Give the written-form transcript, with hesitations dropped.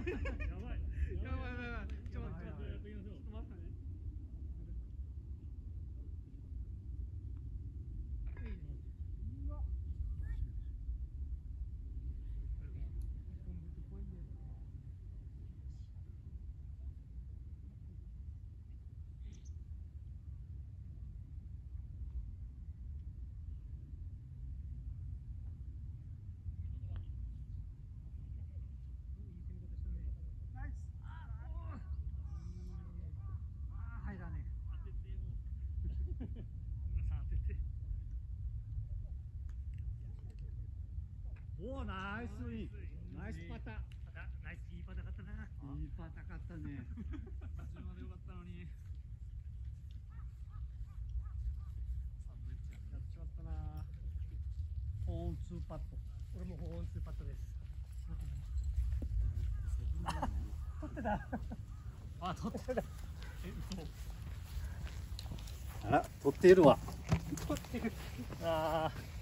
おお、ナイスイン。ナイスパタ。 ナイスいいパタ勝ったな。 いいパタ勝ったね。 途中まで良かったのに。 やっちまったな。ホーンツーパット。 俺もホーンツーパットです。 取ってた。 あ、取ってた。え、嘘。 あら、取っているわ。 取ってる。ああ。